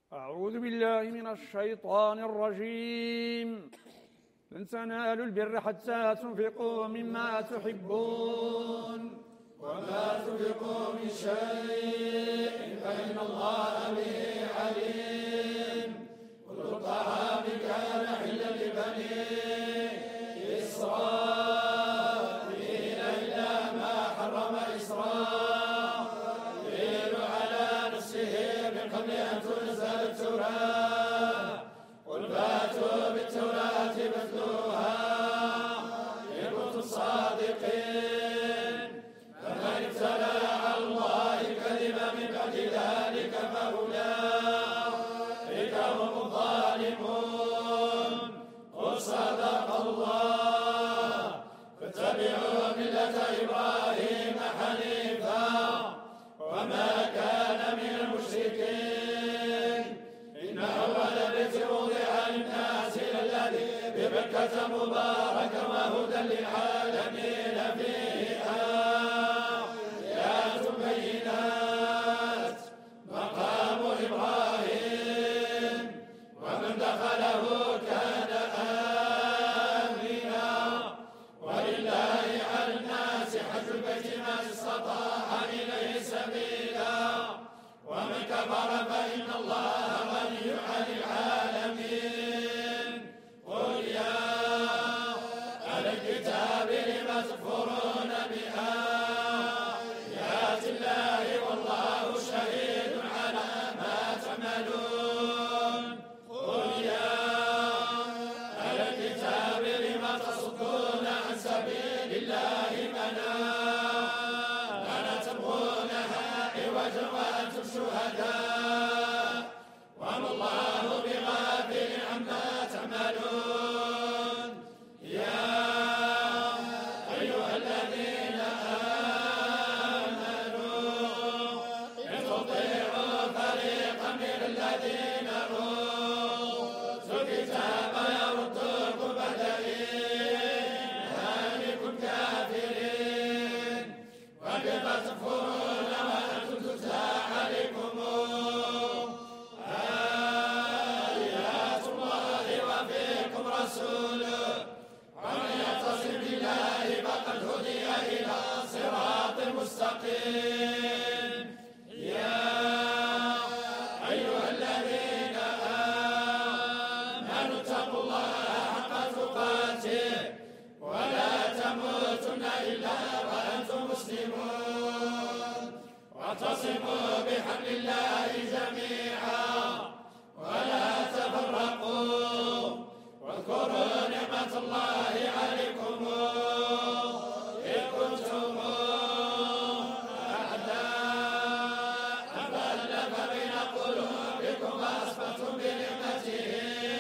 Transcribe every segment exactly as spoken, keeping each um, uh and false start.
أعوذ بالله من الشيطان الرجيم. لن تنالوا البر حتى تنفقوا مما تحبون وما تنفقوا من شيء فإن الله به عليم. كل الطعام كان حلا لبني إسرائيل إلا ما حرم إسرائيل على نفسه من قبل أن تنزل التوراة. قل فاتوا بالتوراة فاتلوها إن كنتم صادقين. فمن افترى على الله الكذب من بعد ذلك فأولئك هم الظالمون. قل صدق الله. فاتبعوا ملة إبراهيم حنيفا وما كان من المشركين. إن أول بيت وضع للناس الذي بمكة مباركا وهدى للعالمين فيه آيات بينات مقام إبراهيم ومن دخله كان آمنا. ولله على الناس حج البيت من استطاع إليه سبيلا ومن كفر فإن الله غني عن العالمين. قل يا أهل الكتاب لم تكفرون بآيات الله والله شهيد على ما تعملون. قل يا أهل الكتاب لم تصدون عن سبيل الله منانا تبغونها عوجا وأنتم شهداء وما الله بغافل عما تعملون. يا أيها الذين آمنوا إن تطيعوا فريقا من الذين أوتوا الكتاب يردوكم بعد إيمانكم كافرين. وكيف تكفرون وأنتم تتلى عليكم آيات الله وفيكم رسوله. ومن يعتصم بالله فقد هدي إلى صراط مستقيم. يا أيها الذين آمنوا اتقوا الله حق تقاته ولا تموتن إلا وأنتم مسلمون. واعتصموا بحبل الله جميعا ولا تفرقوا. واذكروا نعمة الله عليكم إذ كنتم أعداء فألف بين قلوبكم وأصبحتم بنعمته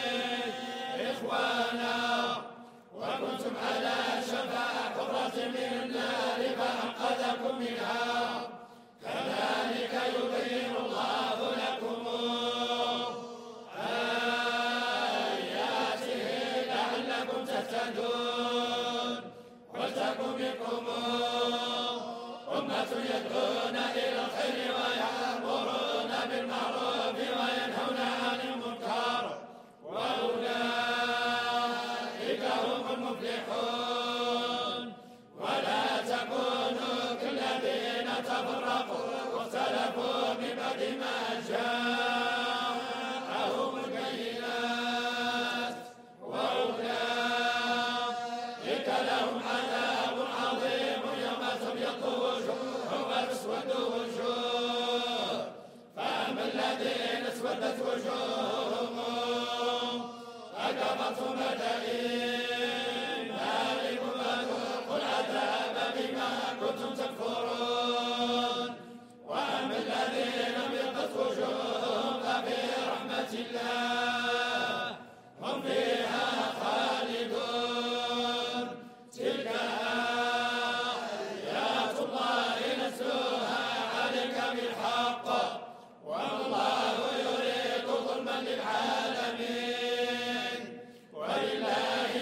إخوانا وكنتم على شفا حفرة من النار فأنقذكم منها. كذلك يبين الله لكم آياته لعلكم تهتدون. ولتكن منكم أمة يدعون إلى الخير ويأمرون بالمعروف وينهون عن المنكر وأولئك هم المفلحون. ولا تكونوا كالذين تفرقوا واختلفوا من بعد ما جاءهم البينات وأولئك لهم عذاب عظيم يوم تبيض وجوه وتسود وجوه. فأما الذين اسودت وجوههم أكفرتم بعد إيمانكم فذوقوا العذاب بما كنتم تكفرون. وأما الذين ابيضت وجوههم ففي رحمة الله هم فيها خالدون. تلك آيات الله نتلوها عليك بالحق والله يريد ظلما للعالمين. ولله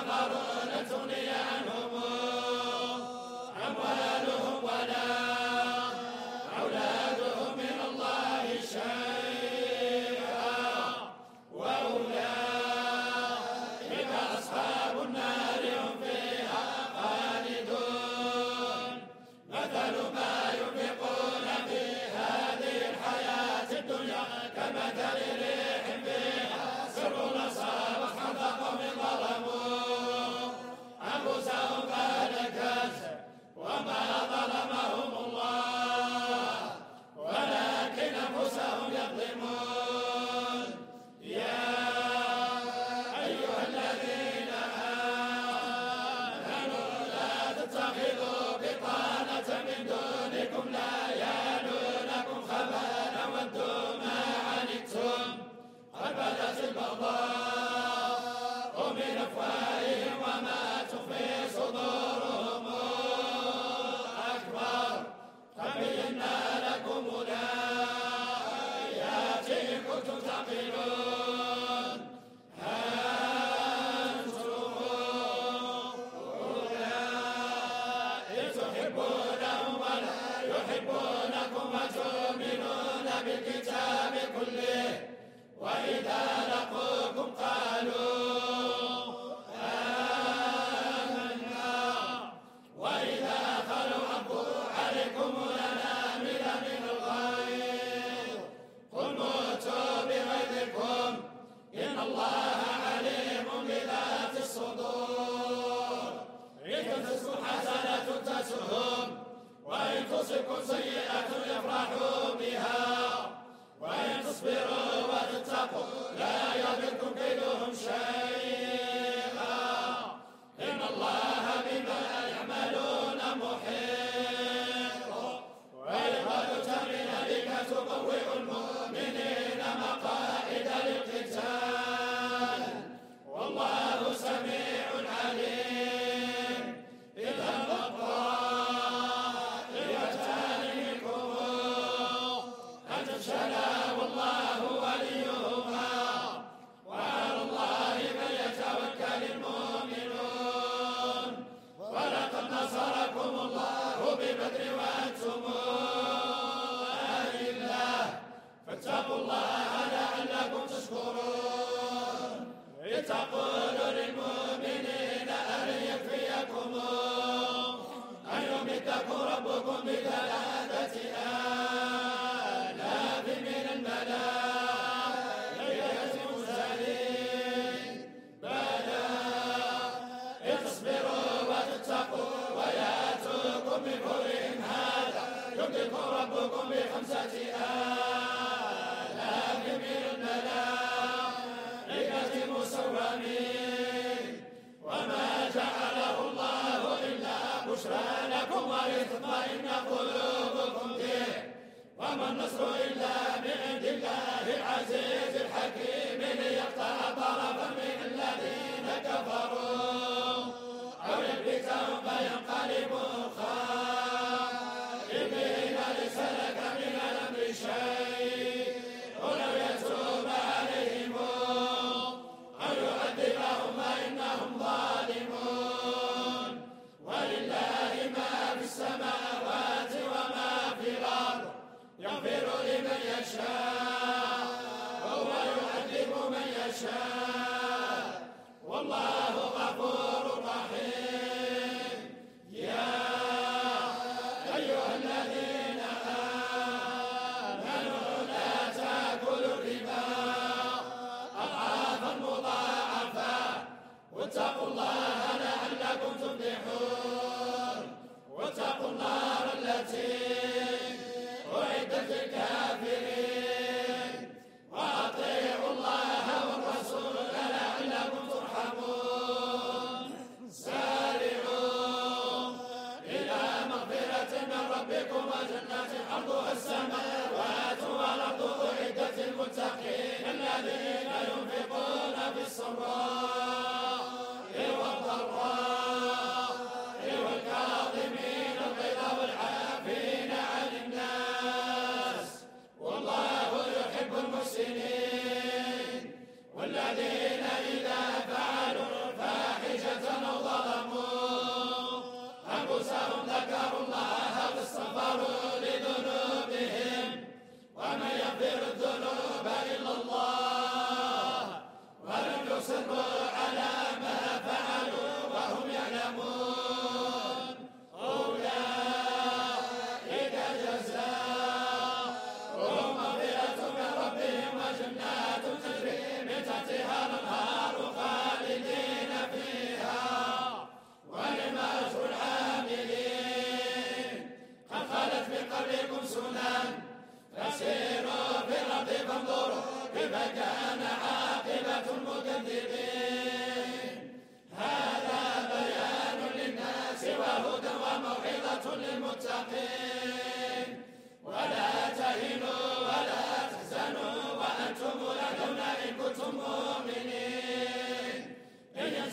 آخرون تغني عنهم أموالهم ولا أولادهم من الله شيئا وأولئك أصحاب النار هم فيها خالدون مثل ما ينفقون في هذه الحياة الدنيا كمثل ريح فيها سر أصابت حرث قوم ظلموا أنفسهم فهلكت وما ظلمهم الله ولكن أنفسهم يظلمون يا أيها الذين آمنوا لا تتخذوا بطانة من دونكم لا يألونكم خبالا ودوا ما عنتم قد بدت البغضاء من أفواههم وما تخفي صدورهم أكبر قد بينا لكم الآيات إن كنتم تعقلون ها أنتم أولئك تحبونهم ولا يحبونكم وتؤمنون بالكتاب كله وإذا لقوكم قالوا آمنا وإذا خلوا عضوا عليكم الأنامل من الغيظ قل موتوا بغيظكم إن الله عليم بذات الصدور إن تمسسكم حسنة تسؤهم وإن تصبكم سيئة يفرحوا بها وإن تصبروا وتتقوا لا يضركم كيدهم شيئا إن الله بما يعملون محيط وإذ قلت من بك تبوئ المؤمنين مقاعد للقتال والله سميع عليم إذا الطائفتان منكم أن تفشلا والله وليهما وعلى الله فليتوكل المؤمنون ولقد نصركم الله ببدر وأنتم أذلة فاتقوا الله لعلكم تشكرون إذ تقول للمؤمنين أن يكفيكم أن يمدكم ربكم بثلاثة آلاف من الملائكة منزلين بلى إن تصبروا وتتقوا ويأتوكم من فورهم هذا يمدكم ربكم بخمسة آلاف من الملائكة مسومين وما جعله الله إلا بشرى لكم ولتطمئن قلوبكم به وما النصر إلا من عند الله العزيز الحكيم ليقطع طرفا من الذين كفروا أو يكبتهم فينقلبوا خائبين ليس لك من الأمر شيء ولو يتوب عليهم أو يعذبهم فإنهم ظالمون ولله ما في السماوات وما في الأرض يغفر لمن يشاء وهو يعذب من يشاء والله غفور رحيم يا أيها الذين آمنوا لا تأكلوا الربا أضعافا مضاعفة واتقوا الله لعلكم تفلحون واتقوا النار التي أعدت للكافرين وأطيعوا الله والرسول لعلكم ترحمون سارعوا إلى مغفرة من ربكم وجنة عرضها السماوات والأرض أعدت للمتقين الذين ينفقون في السراء والضراء والكاظمين الغيظ والعافين عن الناس والله يحب المحسنين والذين إذا فعلوا الفاحشة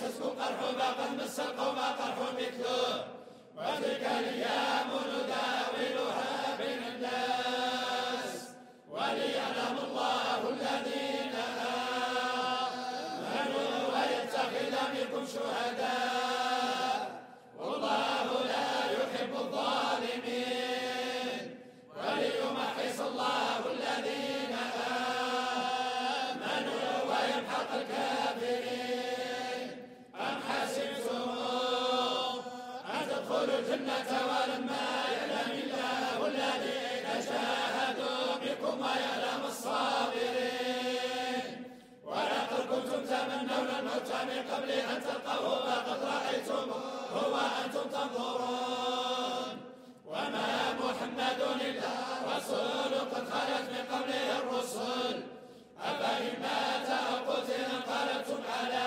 يمسسكم قرح فقد مس القوم قرح مثله وتلك الأيام نداولها بين الناس وليعلم الله الذين آمنوا ويتخذ منكم شهداء والله لا يحب الظالمين وليمحص الله الذين آمنوا ويمحق الكافرين أم حسبتم أن تدخلوا الجنة ولما يعلم الله الذين جاهدوا بكم ويعلم الصابرين ولقد كنتم تمنون الموت من قبل أن تلقوه فقد رأيتموه وأنتم تنظرون وما محمد إلا رسول قد خلت من قبله الرسل أفإن مات أو قتل انقلبتم على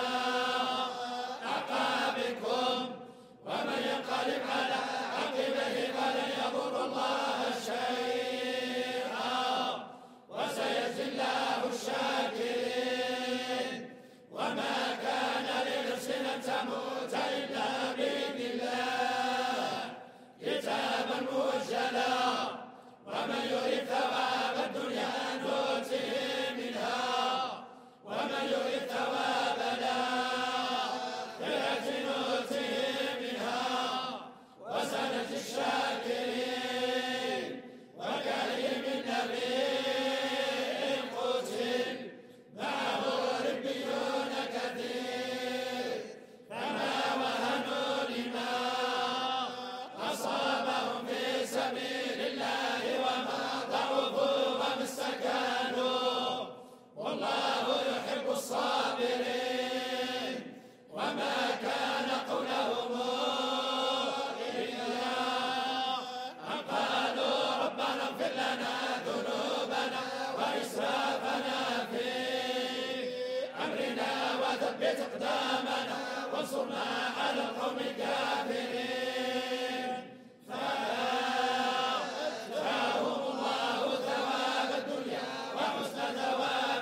أعقابكم ومن ينقلب على عقبه فلن يضر الله شيئا وسيجزي الله الشاكرين وما كان لنفس أن تموت إلا بإذن الله كتابا مؤجلا ومن يريد ثواب الدنيا نؤته منها ومن يريد ثواب الآخرة نؤته منها وسنجزي الشاكرين وكأي من نبي قتل معه ربيون كثير فما وهنوا لما أصابهم في سبيل الله وما ضعفوا وما استكانوا والله يحب الصابرين وما كان قولهم إلا أن قالوا ربنا اغفر لنا ذنوبنا وإسرافنا في أمرنا وثبت أقدامنا وانصرنا على القوم الكافرين فآتاهم الله ثواب الدنيا وحسن ثواب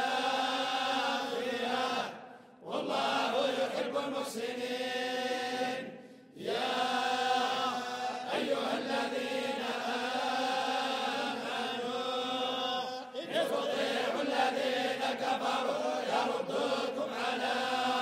الآخرة والله يحب المحسنين يا أيها الذين آمنوا إن تطيعوا الذين كفروا يردوكم على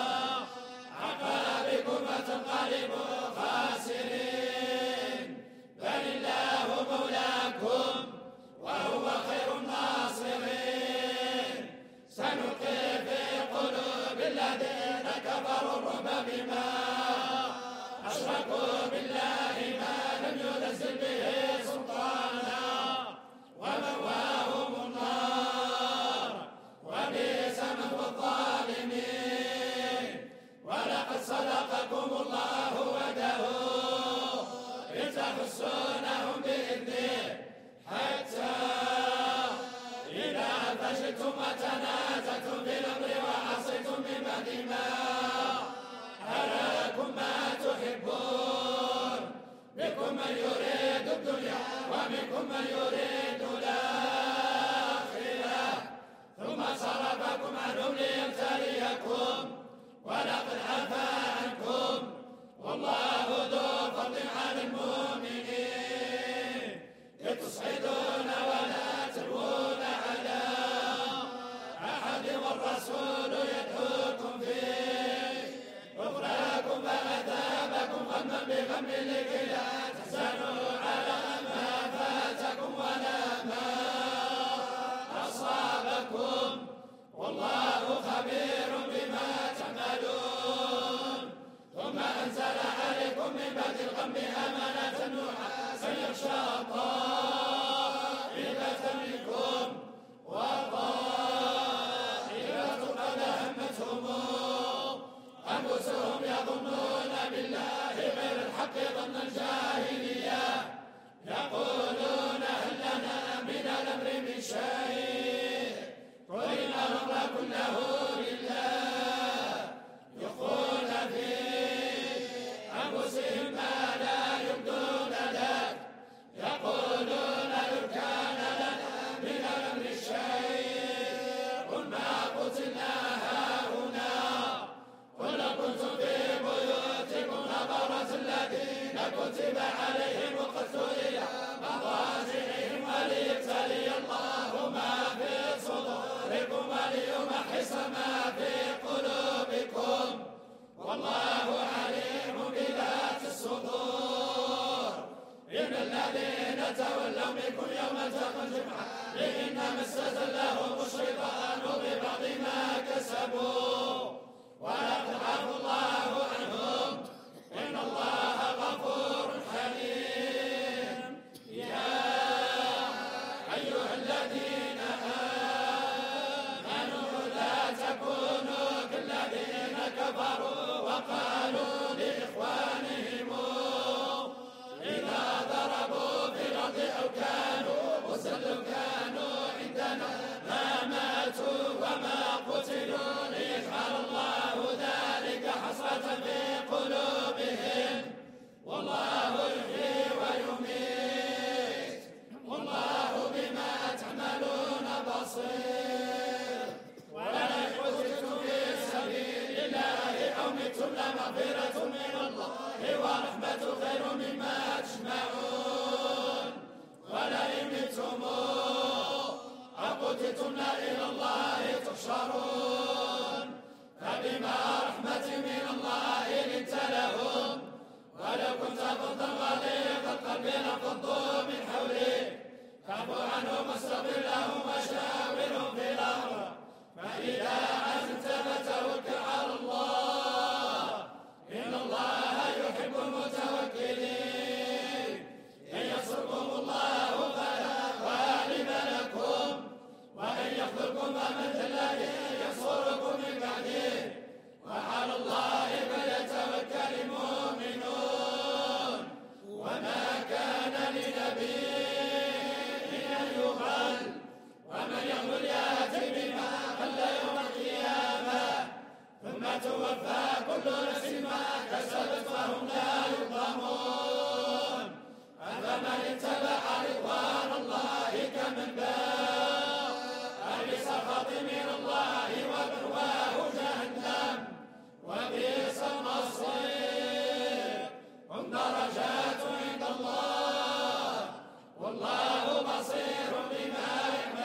أعقابكم فتنقلبوا خاسرين بل الله مولاكم وهو خير الناصرين سنلقي في قلوب الذين كفروا الرعب بما أشركوا بالله ما لم ينزل به سلطانا ومأواهم النار وبئس مثوى الظالمين ولقد صدقكم الله وعده إذ تحسونهم بإذنه حتى إذا فشلتم وتنازعتم في الأمر وعصيتم من بعد ما أراكم ما تحبون منكم من يريد الدنيا ومنكم من يريد الآخرة ثم صرفكم عنهم ليبتليكم ولقد عفا عنكم والله ذو فضل على المؤمنين إذ تصعدون ولا تلوون على أحد والرسول يدعوكم في أخراكم فأثابكم غما بغم لكي لا تحزنوا على ما فاتكم ولا ما أصابكم والله خبير بما تعملون ثم أنزل عليكم من بعد الغم أمانة نعاسا يغشى طائفة منكم وطائفة قد همتهم أنفسهم يظنون بالله غير الحق ظن الجاهلية يقولون هل لنا من الأمر من شيء قل إن الأمر كله لله يخفون في أنفسهم ما لا يبدون لك يقولون لو كان لنا من الأمر شيء قل ما قتلنا هاهنا قل كنتم كتب عليهم القتل إلى مضاجعهم وليبتلي الله ما في صدوركم وليمحص ما في قلوبكم والله عليم بذات الصدور. إن الذين تولوا منكم يوم التقى الجمعان إنما استزلهم الشيطان ببعض ما كسبوا ولقد عفا الله عنهم إن الله غفور حليم. يا أيها الذين آمنوا لا تكونوا كالذين كفروا وقالوا لإخوانهم إذا ضربوا في الأرض أو كانوا غزا كانوا عندنا ما ماتوا وما قتلوا ليجعل الله ذلك حسرة في قلوبهم والله يحيي ويميت والله بما تعملون بصير. ولئن قتلتم في سبيل الله أو متم لمغفرة من الله ورحمة خير مما تجمعون. ولئن متم أو قتلتم إلى الله تحشرون. فبما رحمة من الله لنت لهم ولو كنت فظا غليظ القلب لانفضوا من حولك فاعف عنهم واستغفر لهم وشاورهم في الأمر فإذا عزمت فتوكل على الله إن الله يحب المتوكلين. إن ينصركم الله فلا غالب لكم وإن يخذلكم فمن ذا الذي ينصركم من بعده وعلى الله فليتوكل المؤمنون. وما كان لنبي أن يغل ومن يغل يأتي بما غل يوم القيامة ثم توفى كل نفس ما كسبت وهم لا يظلمون. أفمن اتبع رضوان الله كمن باء بسخط من الله ومأواه جهنم وبئس المصير. هم درجات عند الله والله بصير بما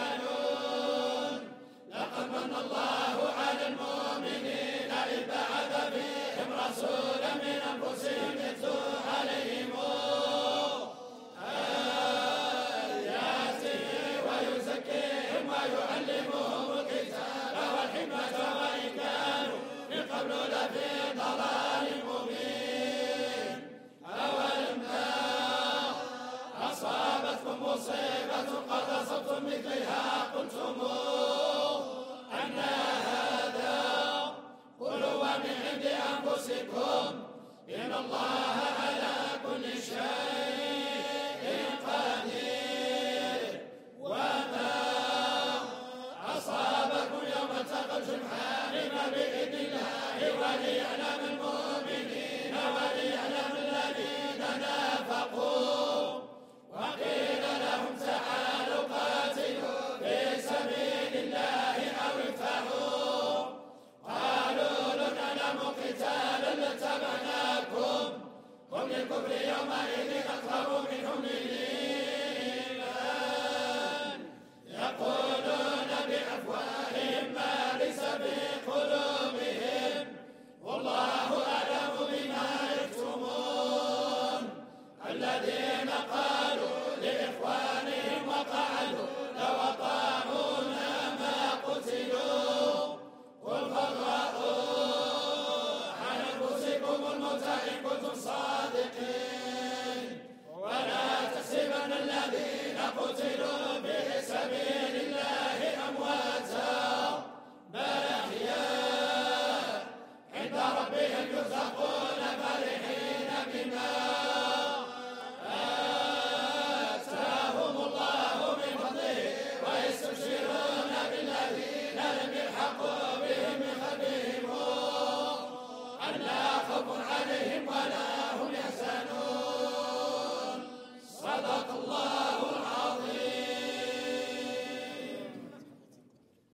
يعملون. لقد من الله على المؤمنين إذ بعث فيهم رسولا من أنفسهم يتلو عليهم آياته ويزكيهم ويعلمهم الكتاب والحكمة وإن كانوا من قبل لفي ضلال مبين. أولما أصابتكم مصيبة قد أصبتم مثلها قلتم أن هذا قل هو من عند أنفسكم إن الله على كل شيء قدير. وما أصابكم يوم التقى الجمعان فبإذن الله وليعلم المؤمنين وليعلم الذين نافقوا. وقيل لهم تعالوا قاتلوا في سبيل الله أو ادفعوا قالوا لو نعلم قتالا لاتبعناكم هم للكفر يومئذ أكثر منهم للإيمان يقولون بأفواههم ما ليس بقلوبهم والله أعلم بما يكتمون. الذين قالوا لإخوانهم وقعدوا لو أطاعونا ما قتلوا قل فاضرؤوا عن أنفسكم الموت إن كنتم صادقين